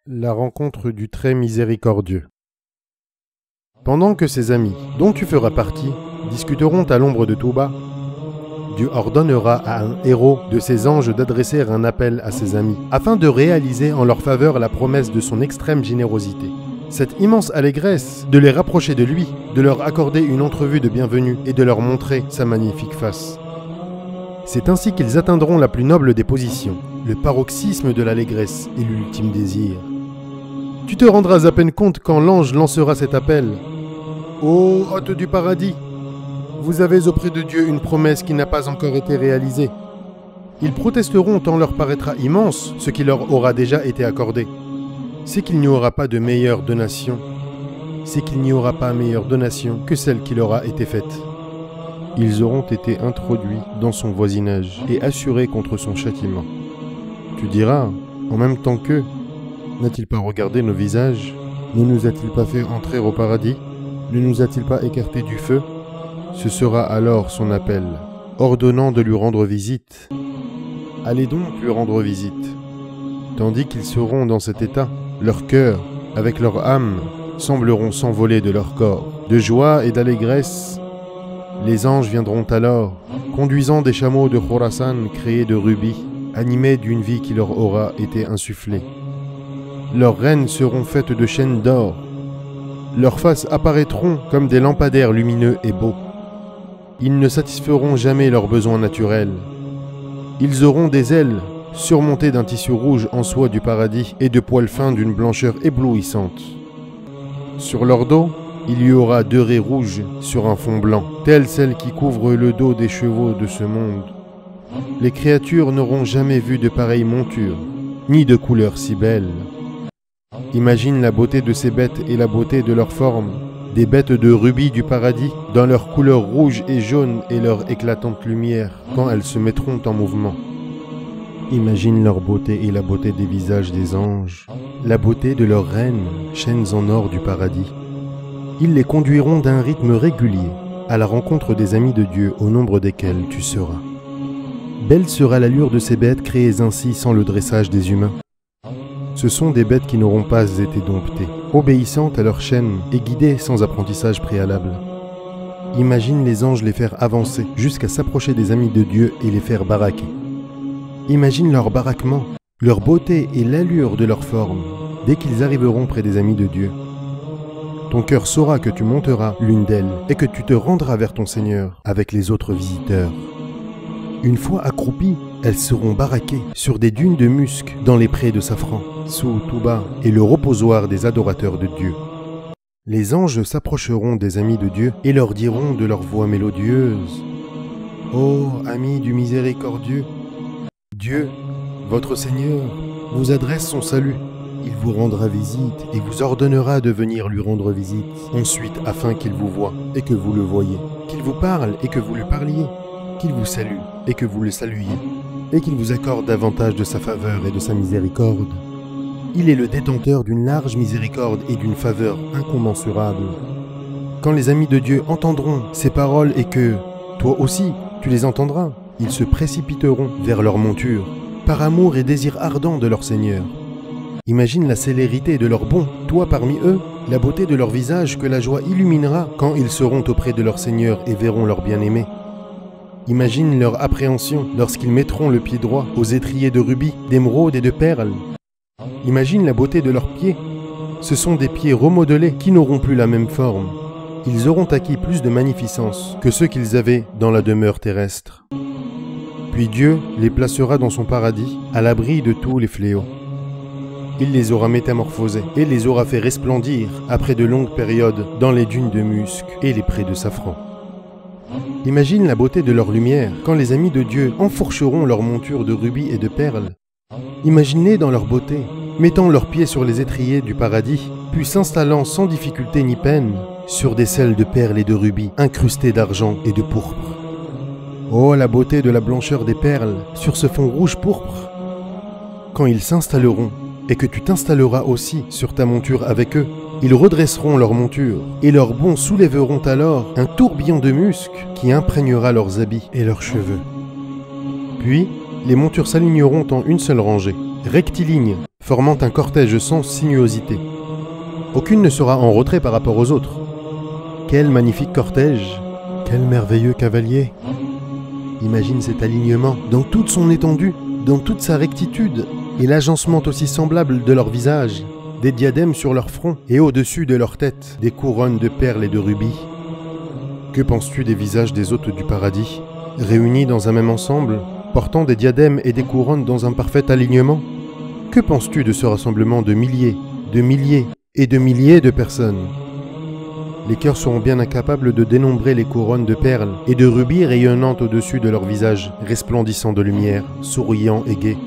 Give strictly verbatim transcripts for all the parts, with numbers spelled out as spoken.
La rencontre du très miséricordieux. Pendant que ses amis, dont tu feras partie, discuteront à l'ombre de Touba, Dieu ordonnera à un héros de ses anges d'adresser un appel à ses amis, afin de réaliser en leur faveur la promesse de son extrême générosité. Cette immense allégresse de les rapprocher de lui, de leur accorder une entrevue de bienvenue et de leur montrer sa magnifique face. C'est ainsi qu'ils atteindront la plus noble des positions, le paroxysme de l'allégresse et l'ultime désir. Tu te rendras à peine compte quand l'ange lancera cet appel. Ô hôtes du paradis, vous avez auprès de Dieu une promesse qui n'a pas encore été réalisée. Ils protesteront tant leur paraîtra immense ce qui leur aura déjà été accordé. C'est qu'il n'y aura pas de meilleure donation. C'est qu'il n'y aura pas meilleure donation que celle qui leur a été faite. Ils auront été introduits dans son voisinage et assurés contre son châtiment. Tu diras, en même temps qu'eux, n'a-t-il pas regardé nos visages? Ne nous a-t-il pas fait entrer au paradis? Ne nous a-t-il pas écartés du feu? Ce sera alors son appel, ordonnant de lui rendre visite. Allez donc lui rendre visite. Tandis qu'ils seront dans cet état, leur cœur, avec leur âme, sembleront s'envoler de leur corps. De joie et d'allégresse, les anges viendront alors, conduisant des chameaux de Khurasan créés de rubis, animés d'une vie qui leur aura été insufflée. Leurs reines seront faites de chaînes d'or. Leurs faces apparaîtront comme des lampadaires lumineux et beaux. Ils ne satisferont jamais leurs besoins naturels. Ils auront des ailes surmontées d'un tissu rouge en soie du paradis et de poils fins d'une blancheur éblouissante. Sur leur dos, il y aura deux raies rouges sur un fond blanc, telles celles qui couvrent le dos des chevaux de ce monde. Les créatures n'auront jamais vu de pareille monture, ni de couleur si belle. Imagine la beauté de ces bêtes et la beauté de leur forme, des bêtes de rubis du paradis, dans leur couleur rouge et jaune et leur éclatante lumière, quand elles se mettront en mouvement. Imagine leur beauté et la beauté des visages des anges, la beauté de leurs reines, chaînes en or du paradis. Ils les conduiront d'un rythme régulier à la rencontre des amis de Dieu au nombre desquels tu seras. Belle sera l'allure de ces bêtes créées ainsi sans le dressage des humains. Ce sont des bêtes qui n'auront pas été domptées, obéissantes à leur chaîne et guidées sans apprentissage préalable. Imagine les anges les faire avancer jusqu'à s'approcher des amis de Dieu et les faire baraquer. Imagine leur baraquement, leur beauté et l'allure de leur forme dès qu'ils arriveront près des amis de Dieu. Ton cœur saura que tu monteras l'une d'elles et que tu te rendras vers ton Seigneur avec les autres visiteurs. Une fois accroupies, elles seront baraquées sur des dunes de musc dans les prés de Safran, sous Touba et le reposoir des adorateurs de Dieu. Les anges s'approcheront des amis de Dieu et leur diront de leur voix mélodieuse: « Ô amis du miséricordieux, Dieu, votre Seigneur, vous adresse son salut. Il vous rendra visite et vous ordonnera de venir lui rendre visite, ensuite afin qu'il vous voie et que vous le voyiez, qu'il vous parle et que vous lui parliez, qu'il vous salue et que vous le saluiez, et qu'il vous accorde davantage de sa faveur et de sa miséricorde. Il est le détenteur d'une large miséricorde et d'une faveur incommensurable. Quand les amis de Dieu entendront ces paroles et que, toi aussi, tu les entendras, ils se précipiteront vers leur monture, par amour et désir ardent de leur Seigneur. Imagine la célérité de leurs bons, toi parmi eux, la beauté de leur visage que la joie illuminera quand ils seront auprès de leur Seigneur et verront leur bien-aimé. Imagine leur appréhension lorsqu'ils mettront le pied droit aux étriers de rubis, d'émeraude et de perles. Imagine la beauté de leurs pieds. Ce sont des pieds remodelés qui n'auront plus la même forme. Ils auront acquis plus de magnificence que ceux qu'ils avaient dans la demeure terrestre. Puis Dieu les placera dans son paradis, à l'abri de tous les fléaux. Il les aura métamorphosés et les aura fait resplendir après de longues périodes dans les dunes de musc et les prés de safran. Imagine la beauté de leur lumière quand les amis de Dieu enfourcheront leur monture de rubis et de perles. Imaginez dans leur beauté, mettant leurs pieds sur les étriers du paradis, puis s'installant sans difficulté ni peine sur des selles de perles et de rubis incrustées d'argent et de pourpre. Oh, la beauté de la blancheur des perles sur ce fond rouge pourpre! Quand ils s'installeront, et que tu t'installeras aussi sur ta monture avec eux, ils redresseront leur monture, et leurs bons soulèveront alors un tourbillon de musc qui imprégnera leurs habits et leurs cheveux. Puis, les montures s'aligneront en une seule rangée, rectiligne, formant un cortège sans sinuosité. Aucune ne sera en retrait par rapport aux autres. Quel magnifique cortège! Quel merveilleux cavalier! Imagine cet alignement dans toute son étendue, dans toute sa rectitude, et l'agencement aussi semblable de leurs visages, des diadèmes sur leur front et au-dessus de leur tête, des couronnes de perles et de rubis. Que penses-tu des visages des hôtes du paradis, réunis dans un même ensemble, portant des diadèmes et des couronnes dans un parfait alignement? Que penses-tu de ce rassemblement de milliers, de milliers et de milliers de personnes? Les cœurs seront bien incapables de dénombrer les couronnes de perles et de rubis rayonnant au-dessus de leurs visages, resplendissant de lumière, souriants et gais.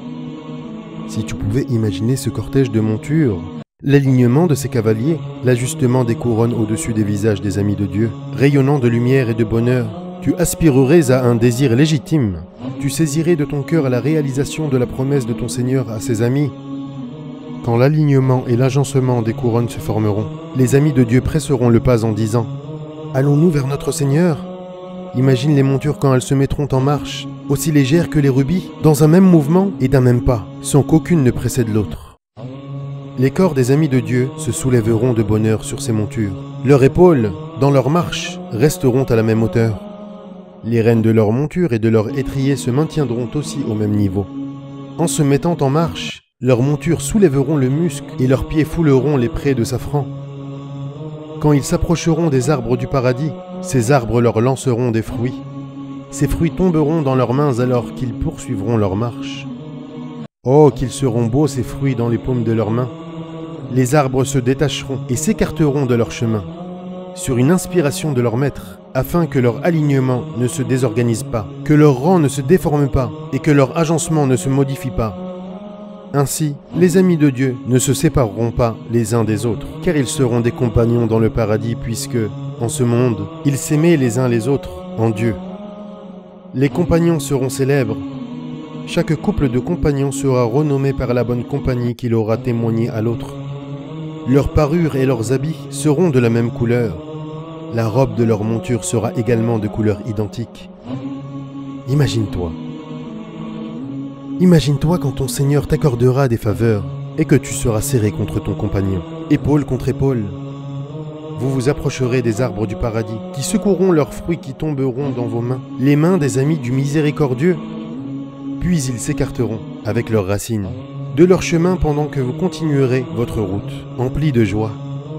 Si tu pouvais imaginer ce cortège de montures, l'alignement de ces cavaliers, l'ajustement des couronnes au-dessus des visages des amis de Dieu, rayonnant de lumière et de bonheur, tu aspirerais à un désir légitime. Tu saisirais de ton cœur la réalisation de la promesse de ton Seigneur à ses amis. Quand l'alignement et l'agencement des couronnes se formeront, les amis de Dieu presseront le pas en disant « Allons-nous vers notre Seigneur ?» Imagine les montures quand elles se mettront en marche, aussi légères que les rubis, dans un même mouvement et d'un même pas, sans qu'aucune ne précède l'autre. Les corps des amis de Dieu se soulèveront de bonheur sur ces montures. Leurs épaules, dans leur marche, resteront à la même hauteur. Les rênes de leur monture et de leur étrier se maintiendront aussi au même niveau. En se mettant en marche, leurs montures soulèveront le musc et leurs pieds fouleront les prés de safran. Quand ils s'approcheront des arbres du paradis, ces arbres leur lanceront des fruits. Ces fruits tomberont dans leurs mains alors qu'ils poursuivront leur marche. Oh, qu'ils seront beaux ces fruits dans les paumes de leurs mains! Les arbres se détacheront et s'écarteront de leur chemin, sur une inspiration de leur maître, afin que leur alignement ne se désorganise pas, que leur rang ne se déforme pas et que leur agencement ne se modifie pas. Ainsi, les amis de Dieu ne se sépareront pas les uns des autres, car ils seront des compagnons dans le paradis puisque, en ce monde, ils s'aimaient les uns les autres en Dieu. Les compagnons seront célèbres. Chaque couple de compagnons sera renommé par la bonne compagnie qu'il aura témoigné à l'autre. Leurs parures et leurs habits seront de la même couleur. La robe de leur monture sera également de couleur identique. Imagine-toi. Imagine-toi quand ton Seigneur t'accordera des faveurs et que tu seras serré contre ton compagnon, épaule contre épaule. Vous vous approcherez des arbres du paradis, qui secoueront leurs fruits qui tomberont dans vos mains, les mains des amis du miséricordieux. Puis ils s'écarteront, avec leurs racines, de leur chemin pendant que vous continuerez votre route, emplis de joie.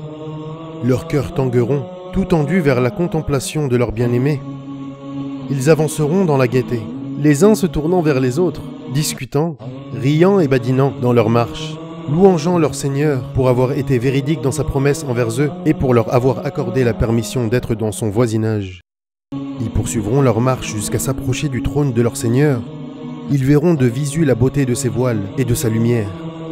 Leurs cœurs tangueront, tout tendus vers la contemplation de leur bien-aimé. Ils avanceront dans la gaieté, les uns se tournant vers les autres, discutant, riant et badinant dans leur marche, louangeant leur Seigneur pour avoir été véridique dans sa promesse envers eux et pour leur avoir accordé la permission d'être dans son voisinage. Ils poursuivront leur marche jusqu'à s'approcher du trône de leur Seigneur. Ils verront de visu la beauté de ses voiles et de sa lumière.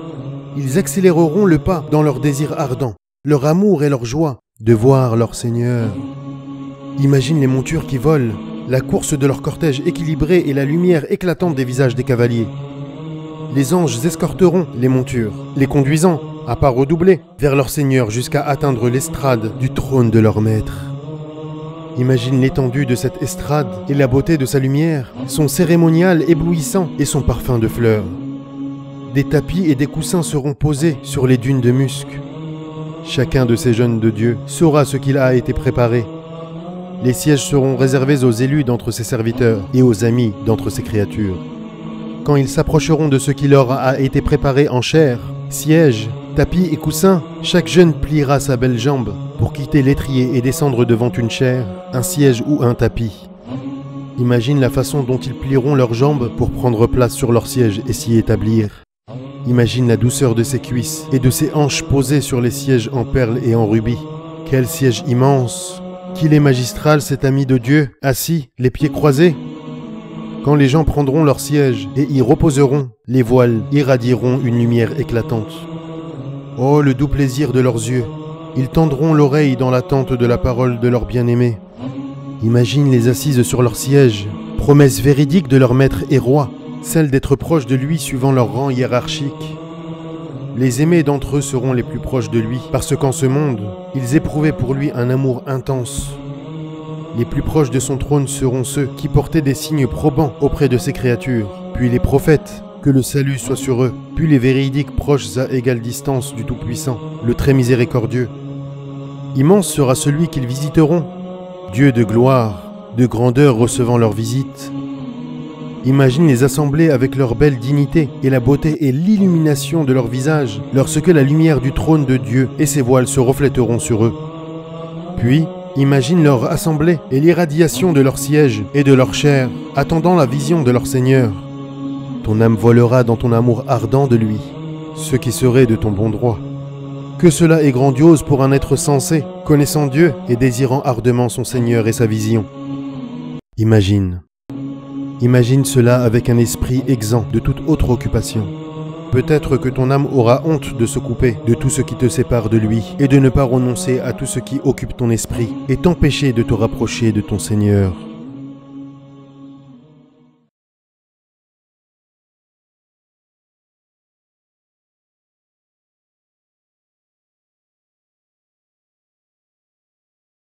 Ils accéléreront le pas dans leur désir ardent, leur amour et leur joie de voir leur Seigneur. Imagine les montures qui volent, la course de leur cortège équilibré et la lumière éclatante des visages des cavaliers. Les anges escorteront les montures, les conduisant, à pas redoublés, vers leur Seigneur jusqu'à atteindre l'estrade du trône de leur maître. Imagine l'étendue de cette estrade et la beauté de sa lumière, son cérémonial éblouissant et son parfum de fleurs. Des tapis et des coussins seront posés sur les dunes de musc. Chacun de ces jeunes de Dieu saura ce qu'il a été préparé. Les sièges seront réservés aux élus d'entre ses serviteurs et aux amis d'entre ses créatures. Quand ils s'approcheront de ce qui leur a été préparé en chair, sièges, tapis et coussins, chaque jeune pliera sa belle jambe pour quitter l'étrier et descendre devant une chaire, un siège ou un tapis. Imagine la façon dont ils plieront leurs jambes pour prendre place sur leur siège et s'y établir. Imagine la douceur de ses cuisses et de ses hanches posées sur les sièges en perles et en rubis. Quel siège immense! Qu'il est magistral cet ami de Dieu, assis, les pieds croisés. Quand les gens prendront leur siège et y reposeront, les voiles irradieront une lumière éclatante. Oh, le doux plaisir de leurs yeux! Ils tendront l'oreille dans l'attente de la parole de leur bien-aimé. Imagine les assises sur leur siège, promesse véridique de leur maître et roi, celle d'être proches de lui suivant leur rang hiérarchique. Les aimés d'entre eux seront les plus proches de lui, parce qu'en ce monde, ils éprouvaient pour lui un amour intense. Les plus proches de son trône seront ceux qui portaient des signes probants auprès de ses créatures, puis les prophètes, que le salut soit sur eux, puis les véridiques proches à égale distance du Tout-Puissant, le très miséricordieux. Immense sera celui qu'ils visiteront, Dieu de gloire, de grandeur recevant leur visite. Imagine les assemblées avec leur belle dignité et la beauté et l'illumination de leur visage, lorsque la lumière du trône de Dieu et ses voiles se reflèteront sur eux. Puis, imagine leur assemblée et l'irradiation de leur siège et de leur chair, attendant la vision de leur Seigneur. Ton âme voilera dans ton amour ardent de lui, ce qui serait de ton bon droit. Que cela est grandiose pour un être sensé, connaissant Dieu et désirant ardemment son Seigneur et sa vision. Imagine. Imagine cela avec un esprit exempt de toute autre occupation. Peut-être que ton âme aura honte de se couper de tout ce qui te sépare de lui et de ne pas renoncer à tout ce qui occupe ton esprit et t'empêcher de te rapprocher de ton Seigneur.